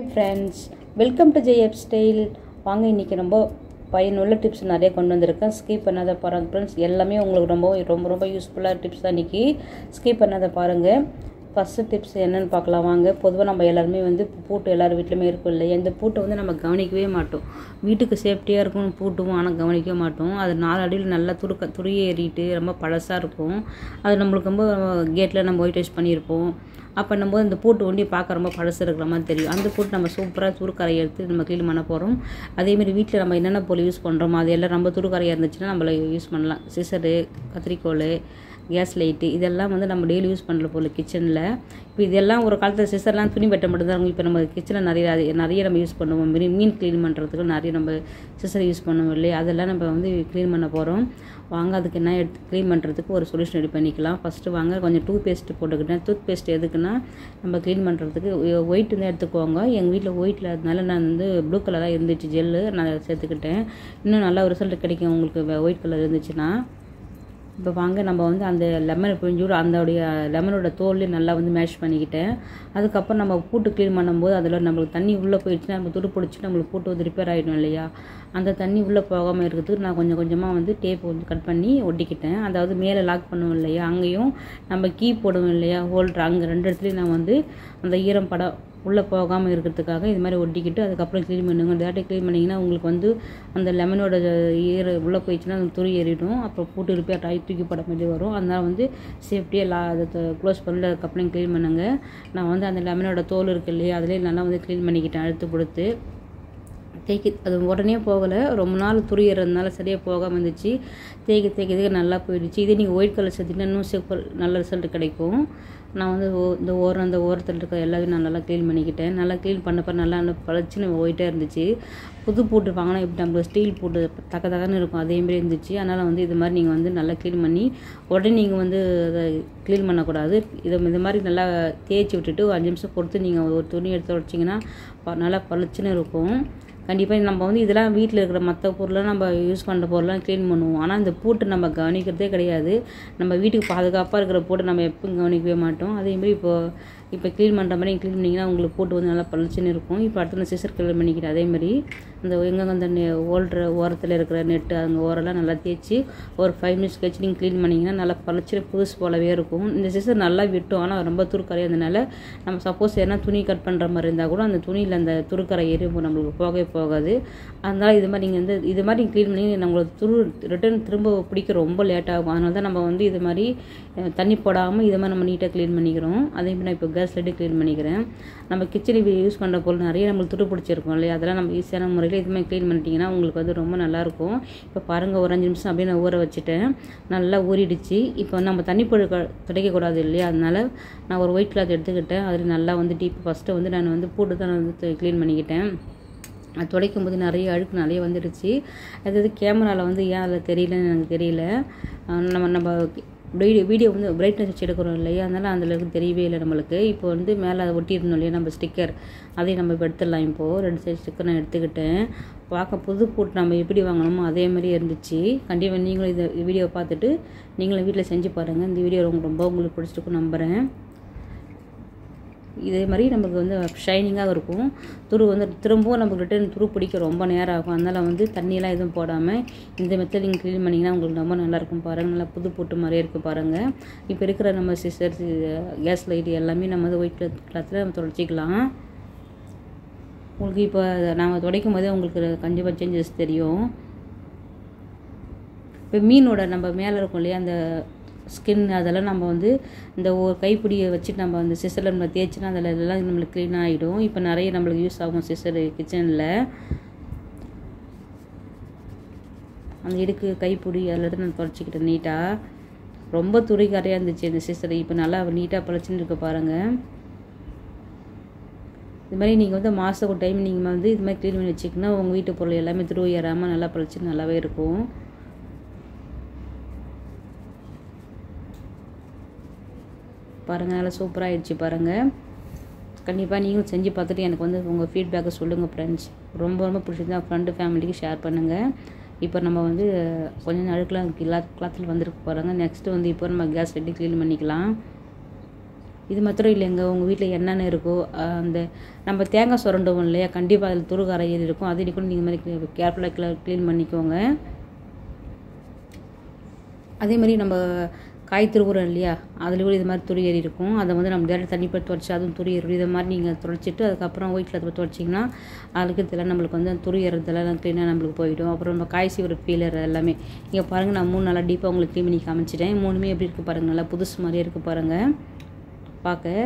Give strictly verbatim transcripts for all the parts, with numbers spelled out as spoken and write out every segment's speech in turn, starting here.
Friends, welcome to JF style. வாங்க, இன்றைக்கி ரொம்ப பயனுள்ள டிப்ஸ் நிறைய கொண்டு வந்திருக்கேன். ஸ்கிப் பண்ணாத பாருங்கள் ஃப்ரெண்ட்ஸ். எல்லாமே உங்களுக்கு ரொம்ப ரொம்ப ரொம்ப யூஸ்ஃபுல்லாக டிப்ஸ் தான் இன்றைக்கி. ஸ்கிப் பண்ணாத பாருங்கள். ஃபஸ்ட்டு டிப்ஸ் என்னென்னு பார்க்கலாம் வாங்க. பொதுவாக நம்ம எல்லாருமே வந்து பூட்டு எல்லார் வீட்லையுமே இருக்கும் இல்லையா? இந்த பூட்டை வந்து நம்ம கவனிக்கவே மாட்டோம். வீட்டுக்கு சேஃப்டியாக இருக்கும் பூட்டுவோம், ஆனால் கவனிக்கவே மாட்டோம். அது நாலு அடியில் நல்லா துருக்க துருகி ஏறிட்டு ரொம்ப பழசாக இருக்கும். அது நம்மளுக்கு ரொம்ப கேட்டில் நம்ம ஒயிட் வாஷ் பண்ணியிருப்போம். அப்போ நம்ம இந்த பூட்டு ஒண்டி பார்க்க ரொம்ப பழசு இருக்கிற மாதிரி தெரியும். அந்த பூட்டு நம்ம சூப்பராக துருக்கரையை எடுத்து நம்ம க்ளீன் பண்ண போகிறோம். அதேமாரி வீட்டில் நம்ம என்னென்ன பொருள் யூஸ் பண்ணுறோமோ அது எல்லாம் ரொம்ப துருக்கரையாக இருந்துச்சுன்னா நம்மள யூஸ் பண்ணலாம். சிசரு, கத்திரிக்கோல், கேஸ் லைட்டு, இதெல்லாம் வந்து நம்ம டெய்லி யூஸ் பண்ணுற பொருள் கிச்சனில். இப்போ இதெல்லாம் ஒரு காலத்தில் சிசர்லாம் துணி வெட்ட மட்டும்தான் இருக்கும். இப்போ நம்ம கிச்சனில் நிறைய நிறைய நம்ம யூஸ் பண்ணுவோம். மீன் மீன் க்ளீன் பண்ணுறதுக்கு நிறைய நம்ம சிசர் யூஸ் பண்ணுவோம் இல்லையா? அதெல்லாம் நம்ம வந்து க்ளீன் பண்ண போகிறோம். வாங்க, அதுக்கு என்ன எடுத்து க்ளீன் பண்ணுறதுக்கு ஒரு சொல்யூஷன் ரெடி பண்ணிக்கலாம். ஃபஸ்ட்டு வாங்க, கொஞ்சம் டூத் பேஸ்ட்டு போட்டுக்கிட்டேன். டூத் பேஸ்ட் எதுக்குன்னா நம்ம க்ளீன் பண்ணுறதுக்கு ஒயிட் வந்து எடுத்துக்குவாங்க. எங்கள் வீட்டில் ஒயிட்டில் அதனால நான் வந்து ப்ளூ கலராக இருந்துச்சு ஜெல்லு, நான் அதை சேர்த்துக்கிட்டேன். இன்னும் நல்லா ரிசல்ட் கிடைக்கும் உங்களுக்கு ஒயிட் கலர் இருந்துச்சுன்னா. இப்போ வாங்க, நம்ம வந்து அந்த லெமனை பிழிஞ்சு அதோடைய லெமனோட தோல்லே நல்லா வந்து மேஷ் பண்ணிக்கிட்டேன். அதுக்கப்புறம் நம்ம பூட்டு க்ளீன் பண்ணும்போது அதில் நம்மளுக்கு தண்ணி உள்ளே போயிடுச்சுன்னா நம்ம துரு பிடிச்சி நம்மளுக்கு பூட்டு வந்து ரிப்பேர் ஆகிடும் இல்லையா? அந்த தண்ணி உள்ளே போகாமல் இருக்கிறதுக்கு நான் கொஞ்சம் கொஞ்சமாக வந்து டேப் வந்து கட் பண்ணி ஒட்டிக்கிட்டேன். அதாவது மேலே லாக் பண்ணுவோம் இல்லையா? அங்கேயும் நம்ம கீ போடுவோம் இல்லையா? ஹோல்டர், அங்கே ரெண்டு இடத்துலையும் நான் வந்து அந்த ஈரம் படம் உள்ளே போகாமல் இருக்கிறதுக்காக இது மாதிரி ஒட்டிக்கிட்டு அதுக்கப்புறம் க்ளீன் பண்ணுங்க. அந்த டேட்டை க்ளீன் பண்ணிங்கன்னா உங்களுக்கு வந்து அந்த லெமனோட ஈர உள்ளே போயிடுச்சுன்னா அது துரு ஏறிடும். அப்புறம் பூட்டு ரிப்பேர் ஆகி தூக்கி போட மாதிரி வரும். அதனால் வந்து சேஃப்டியாக லா அதை க்ளோஸ் பண்ணி அதுக்கப்புறம் க்ளீன் பண்ணுங்க. நான் வந்து அந்த லெமனோட தோல் இருக்குது இல்லையா? அதிலே நல்லா வந்து க்ளீன் பண்ணிக்கிட்டேன் அழுத்து கொடுத்து. தேய்க்க அது உடனே போகலை, ரொம்ப நாள் துரியறதுனால சரியாக போகாமல் இருந்துச்சு. தேய்க்க தேய்க்க தேய்க்க நல்லா போயிடுச்சு. இதே நீங்கள் ஒயிட் கலர் சேர்த்திங்கன்னா இன்னும் சூப்பர் நல்ல ரிசல்ட் கிடைக்கும். நான் வந்து ஓ இந்த ஓரம் அந்த ஓரத்தில் இருக்க எல்லாத்தையும் நான் நல்லா க்ளீன் பண்ணிக்கிட்டேன். நல்லா க்ளீன் பண்ணப்போ நல்லா பழச்சின்னு ஒயிட்டாக இருந்துச்சு. புது பூட்டு வாங்கினா இப்படி நம்மளுக்கு ஸ்டீல் பூட்டு தக்க தக்கன்னு இருக்கும், அதேமாரி இருந்துச்சு. அதனால் வந்து இது மாதிரி நீங்கள் வந்து நல்லா க்ளீன் பண்ணி உடனே நீங்கள் வந்து அதை க்ளீன் பண்ணக்கூடாது. இதை இது மாதிரி நல்லா தேய்ச்சி விட்டுட்டு ஒரு அஞ்சு நிமிஷம் பொறுத்து நீங்கள் ஒரு துணி எடுத்து வச்சிங்கன்னா நல்லா பழச்சின்னு இருக்கும். கண்டிப்பாக நம்ம வந்து இதெல்லாம் வீட்டில் இருக்கிற மற்ற பொருளாக நம்ம யூஸ் பண்ணுற பொருளாக க்ளீன் பண்ணுவோம். ஆனால் இந்த பூட்டு நம்ம கவனிக்கிறதே கிடையாது. நம்ம வீட்டுக்கு பாதுகாப்பாக இருக்கிற பூட்டை நம்ம எப்பவும் கவனிக்கவே மாட்டோம். அதேமாதிரி இப்போது இப்போ க்ளீன் பண்ணுற மாதிரி க்ளீன் பண்ணிங்கன்னா உங்களுக்கு போட்டு வந்து நல்லா பளிச்சுன்னு இருக்கும். இப்போ அடுத்த சிசர் க்ளீன் பண்ணிக்கிறேன். அதேமாதிரி அந்த எங்கெங்கே அந்த நெ ஓல்ற ஓரத்தில் இருக்கிற நெட்டு அங்கே ஓரெல்லாம் நல்லா தேய்ச்சி ஒரு ஃபைவ் மினிட்ஸ் கழிச்சு நீங்கள் க்ளீன் பண்ணிங்கன்னா நல்லா பளிச்சுன்னு புதுசு போலவே இருக்கும். இந்த சிசர் நல்லா விட்டோம், ஆனால் ரொம்ப துருக்கரை இருந்தனால நம்ம சப்போஸ் எதனா துணி கட் பண்ணுற மாதிரி இருந்தால் கூட அந்த துணியில் அந்த துருக்கரை எரியும் நம்மளுக்கு போகவே போகாது. அதனால் இது மாதிரி நீங்கள் வந்து இது மாதிரி க்ளீன் பண்ணி நம்மளுக்கு துரு ரிட்டன் திரும்ப பிடிக்க ரொம்ப லேட் ஆகும். அதனால தான் நம்ம வந்து இது மாதிரி தண்ணி போடாமல் இது மாதிரி நம்ம நீட்டாக க்ளீன் பண்ணிக்கிறோம். அதேமாதிரி நான் இப்போ கேஸ் லைட்டு க்ளீன் பண்ணிக்கிறேன். நம்ம கிச்சனில் யூஸ் பண்ணுற பொருள் நிறைய நம்மளுக்கு துரு பிடிச்சிருக்கோம் இல்லையா? அதெல்லாம் நம்ம ஈஸியான முறையில் இது மாதிரி க்ளீன் பண்ணிட்டீங்கன்னா உங்களுக்கு வந்து ரொம்ப நல்லாயிருக்கும். இப்போ பாருங்கள், ஒரு அஞ்சு நிமிஷம் அப்படியே நான் ஊற வச்சுட்டேன். நல்லா ஊறிடுச்சு. இப்போ நம்ம தண்ணி பொழு துடைக்கக்கூடாது இல்லையா? அதனால் நான் ஒரு ஒயிட் கிளாத் எடுத்துக்கிட்டேன். அதில் நல்லா வந்து டீப் ஃபஸ்ட்டு வந்து நான் வந்து போட்டு தான் வந்து க்ளீன் பண்ணிக்கிட்டேன். அது துடைக்கும் போது நிறைய அழுக்கு நிறைய வந்துடுச்சு. அதாவது கேமராவில் வந்து ஏன் அதில் தெரியலன்னு எனக்கு தெரியல. நம்ம நம்ம வீடியோ வீடியோ வந்து பிரைட்னஸ் வச்சு எடுக்கிறோம் இல்லையா? அதனால் அதில் இருக்கு தெரியவே இல்லை நம்மளுக்கு. இப்போ வந்து மேலே அதை ஒட்டியிருந்தோம் இல்லையா நம்ம ஸ்டிக்கர், அதையும் நம்ம இப்போ எடுத்துடலாம். இப்போது ரெண்டு சைடு ஸ்டிக்கர் நான் எடுத்துக்கிட்டேன். பார்க்க புது பூட்டு நம்ம எப்படி வாங்கணுமோ அதே மாதிரி இருந்துச்சு. கண்டிப்பாக நீங்களும் இதை வீடியோ பார்த்துட்டு நீங்களும் வீட்டில் செஞ்சு பாருங்கள். இந்த வீடியோ ரொம்ப ரொம்ப உங்களுக்கு பிடிச்சிருக்கும் நம்புகிறேன். இதே மாதிரி நமக்கு வந்து ஷைனிங்காக இருக்கும். துரு வந்து திரும்பவும் நமக்கு ரிட்டன் துரு பிடிக்க ரொம்ப நேரம் ஆகும். அதனால் வந்து தண்ணியெல்லாம் எதுவும் போடாமல் இந்த மெத்தட் நீங்கள் க்ளீன் பண்ணிங்கன்னா உங்களுக்கு ரொம்ப நல்லாயிருக்கும். பாருங்கள், நல்லா புது பூட்டு மாதிரியே இருக்குது பாருங்கள். இப்போ இருக்கிற நம்ம சிசர், கேஸ் லைட்டு எல்லாமே நம்ம வந்து ஒயிட் கிளாத்தில் நம்ம துடைச்சிக்கலாம். உங்களுக்கு இப்போ நாம் துடைக்கும் போதே உங்களுக்கு கண்டிப்பாக சேஞ்சஸ் தெரியும். இப்போ மீனோட நம்ம மேலே இருக்கும் இல்லையா அந்த ஸ்கின், அதெல்லாம் நம்ம வந்து இந்த ஒரு கைப்பிடியை வச்சு நம்ம அந்த சிசரில் நம்ம தேய்ச்சினா அதில் எல்லாம் நம்மளுக்கு க்ளீன் ஆகிடும். இப்போ நிறைய நம்மளுக்கு யூஸ் ஆகும் சிசரு கிச்சனில். அந்த இடுக்கு கைப்பிடி அதில் நான் துடைச்சிக்கிட்டேன் நீட்டாக. ரொம்ப துணிக்காரையாக இருந்துச்சு இந்த சிசரு. இப்போ நல்லா நீட்டாக பழச்சின்னு இருக்க பாருங்கள். இது மாதிரி நீங்கள் வந்து மாதம் ஒரு டைம் நீங்கள் வந்து இது மாதிரி க்ளீன் பண்ணி வச்சிங்கன்னா உங்கள் வீட்டு பொருள் எல்லாமே துரு ஏறாமல் நல்லா பழச்சின்னு நல்லாவே இருக்கும். பாருங்கள், நல்லா சூப்பராக ஆகிடுச்சு பாருங்கள். கண்டிப்பாக நீங்களும் செஞ்சு பார்த்துட்டு எனக்கு வந்து உங்கள் ஃபீட்பேக்கை சொல்லுங்கள் ஃப்ரெண்ட்ஸ். ரொம்ப ரொம்ப பிடிச்சிருந்தா ஃப்ரெண்டு ஃபேமிலிக்கு ஷேர் பண்ணுங்கள். இப்போ நம்ம வந்து கொஞ்சம் அழுக்கெலாம் கிளா கிளாத்தில் வந்துருக்கு பாருங்கள். நெக்ஸ்ட்டு வந்து இப்போ நம்ம கேஸ் ரெடி க்ளீன் பண்ணிக்கலாம். இது மாத்திரம் இல்லைங்க, உங்கள் வீட்டில் என்னென்ன இருக்கோ அந்த நம்ம தேங்காய் சுரண்டுவோம் இல்லையா, கண்டிப்பாக அதில் துரு கரையில் இருக்கும். அதை கூட நீங்கள் மாதிரி கேர்ஃபுல்லாக க்ளீன் பண்ணிக்கோங்க. அதே மாதிரி நம்ம காய் திருவுறோம் இல்லையா, அதில் கூட இது மாதிரி துரு ஏறி இருக்கும். அதை வந்து நம்ம டேரக்ட் தண்ணி போட்டு துடைச்சி அதுவும் துரு ஏறும். இதை மாதிரி நீங்கள் துடைச்சிட்டு அதுக்கப்புறம் ஒயிட் கிளாத் துடைச்சிங்கன்னா அதுக்கு இதெல்லாம் நம்மளுக்கு வந்து துரு ஏறதெல்லாம் க்ளீனாக நம்மளுக்கு போயிடும். அப்புறம் நம்ம காய் சீவுற ஃபீலர் எல்லாமே இங்கே பாருங்கள், நான் மூணு நல்லா டீப்பாக உங்களுக்கு க்ளீன் பண்ணி காமிச்சிட்டேன். மூணுமே எப்படி இருக்குது பாருங்கள், நல்லா புதுசு மாதிரியே இருக்குது பாருங்கள். பார்க்க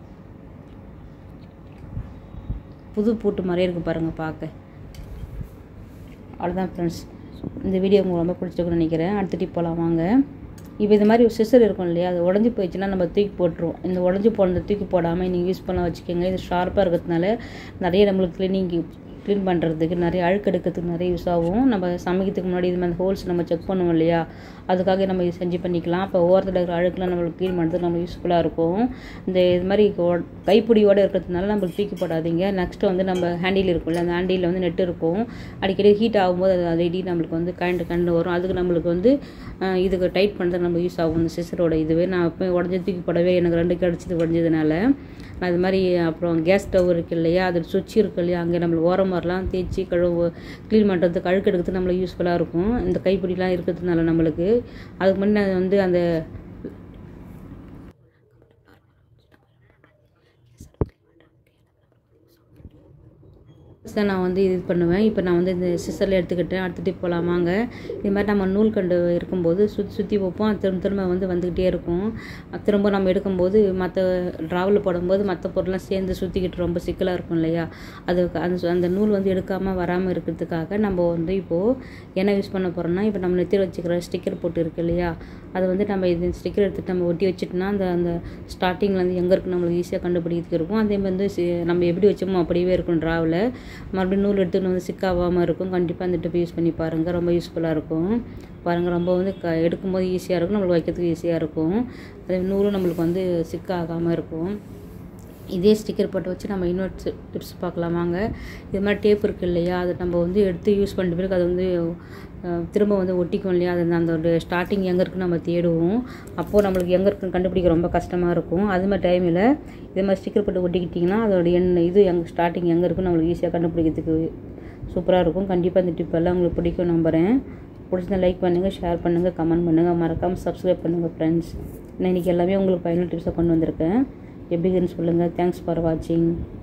புது பூட்டு மாதிரியே இருக்குது பாருங்கள் பார்க்க. அவ்வளோதான் ஃப்ரெண்ட்ஸ், இந்த வீடியோ உங்களுக்கு ரொம்ப பிடிச்சிருக்குன்னு நினைக்கிறேன். அடுத்த டிப் போகலாம் வாங்க. இப்போ இது மாதிரி சிசர் இருக்கும் இல்லையா, அது உடஞ்சி போயிடுச்சுன்னா நம்ம தூக்கி போட்டுருவோம். இந்த உடஞ்சி போனதை தூக்கி போடாமல் நீங்கள் யூஸ் பண்ண வச்சுக்கோங்க. இது ஷார்ப்பாக இருக்கிறதுனால நிறைய நம்மளுக்கு க்ளீனிங் க்ளீன் பண்ணுறதுக்கு நிறைய அழுக்கு எடுக்கிறதுக்கு நிறைய யூஸ் ஆகும். நம்ம சமைக்கிறதுக்கு முன்னாடி இது மாதிரி ஹோல்ஸ் நம்ம செக் பண்ணுவோம் இல்லையா, அதுக்காக நம்ம இது செஞ்சு பண்ணிக்கலாம். அப்போ ஓரத்தில் இருக்கிற அழுக்குலாம் நம்மளுக்கு க்ளீன் பண்ணுறதுக்கு நம்ம யூஸ்ஃபுல்லாக இருக்கும். இந்த இது மாதிரி கைப்பிடியோடு இருக்கிறதுனால நம்மளுக்கு தூக்கி போடாதீங்க. நெக்ஸ்ட்டு வந்து நம்ம ஹேண்டில் இருக்கும்ல, அந்த ஹேண்டிலில் வந்து நெட் இருக்கும். அடிக்கடி ஹீட் ஆகும்போது அது அடிக்கடி நம்மளுக்கு வந்து கண்டு கண்டு வரும். அதுக்கு நம்மளுக்கு வந்து இதுக்கு டைட் பண்ணுறது நம்ம யூஸ் ஆகும் இந்த சிசரோட இதுவே. நான் எப்போ உடஞ்சி தூக்கி போடவே எனக்கு ரெண்டு கிடச்சிது உடஞ்சதுனால நான் இது மாதிரி. அப்புறம் கேஸ் ஸ்டவ் இருக்குது இல்லையா, அது சுவிட்ச் இருக்குது இல்லையா, அங்கே நம்மளுக்கு ஓரம் வரலாம் தேய்ச்சி கழுவு க்ளீன் பண்ணுறதுக்கு அழுக்கு எடுக்கிறதுக்கு நம்மளுக்கு யூஸ்ஃபுல்லாக இருக்கும். இந்த கைப்பிடிலாம் இருக்கிறதுனால நம்மளுக்கு அதுக்கு முன்னே வந்து அந்த நான் வந்து இது பண்ணுவேன். இப்போ நான் வந்து இந்த சிசரில் எடுத்துக்கிட்டேன். அடுத்த டிப் போகலாம் வாங்க. இது மாதிரி நம்ம நூல் கண்டு இருக்கும்போது சுற்றி சுற்றி வைப்போம், திரும்ப திரும்ப வந்து வந்துக்கிட்டே இருக்கும். திரும்ப நம்ம எடுக்கும்போது மற்ற ட்ராவலில் போடும்போது மற்ற பொருள்லாம் சேர்ந்து சுற்றிக்கிட்டு ரொம்ப சிக்கலாக இருக்கும் இல்லையா, அது அந்த அந்த நூல் வந்து எடுக்காமல் வராமல் இருக்கிறதுக்காக நம்ம வந்து இப்போது என்ன யூஸ் பண்ண போகிறோம்னா, இப்போ நம்ம நெத்தியில் வச்சுக்கிற ஸ்டிக்கர் போட்டு இருக்கு இல்லையா, அது வந்து நம்ம இது ஸ்டிக்கர் எடுத்துகிட்டு நம்ம ஒட்டி வச்சுட்டோம்னா அந்த அந்த ஸ்டார்டிங்கில் வந்து எங்கே இருக்குது நம்மளுக்கு ஈஸியாக கண்டுபிடிக்கிறதுக்கு இருக்கும். அதே மாதிரி வந்து நம்ம எப்படி வச்சோமோ அப்படியே இருக்கும் ட்ராவில். மறுபடியும் நூல் எடுத்துன்னு வந்து சிக்காகாமல் இருக்கும். கண்டிப்பாக அந்த டிப் யூஸ் பண்ணி பாருங்கள், ரொம்ப யூஸ்ஃபுல்லாக இருக்கும். பாருங்கள், ரொம்ப வந்து க எடுக்கும்போது ஈஸியாக இருக்கும், நம்மளுக்கு வைக்கிறதுக்கு ஈஸியாக இருக்கும். அதே நூலும் நம்மளுக்கு வந்து சிக்காகாமல் இருக்கும். இதே ஸ்டிக்கர் போட்டு வச்சு நம்ம இன்னொரு டிப்ஸ் பார்க்கலாம் வாங்க. இது மாதிரி டேப் இருக்குது இல்லையா, அதை நம்ம வந்து எடுத்து யூஸ் பண்ணிட்டு பிறகு அது வந்து திரும்ப வந்து ஒட்டிக்கும் இல்லையா, அது அந்த ஸ்டார்டிங் எங்கே இருக்குன்னு நம்ம தேடுவோம். அப்போது நம்மளுக்கு எங்கே இருக்குன்னு கண்டுபிடிக்க ரொம்ப கஷ்டமாக இருக்கும். அது மாதிரி டைமில் இது மாதிரி ஸ்டிக்கர் போட்டு ஒட்டிக்கிட்டிங்கன்னா அதோட எண் இது எங்கள் ஸ்டார்டிங் எங்கே இருக்குன்னு நம்மளுக்கு ஈஸியாக கண்டுபிடிக்கிறதுக்கு சூப்பராக இருக்கும். கண்டிப்பாக இந்த டிப் எல்லாம் உங்களுக்கு பிடிக்கும் நம்புகிறேன். பிடிச்சிருந்தா லைக் பண்ணுங்கள், ஷேர் பண்ணுங்கள், கமெண்ட் பண்ணுங்கள், மறக்காமல் சப்ஸ்கிரைப் பண்ணுங்கள் ஃப்ரெண்ட்ஸ். நான் இன்றைக்கி எல்லாமே உங்களுக்கு பயனுள்ள டிப்ஸை கொண்டு வந்திருக்கேன். எப்படின்னு சொல்லுங்கள். தேங்க்ஸ் ஃபார் வாட்சிங்.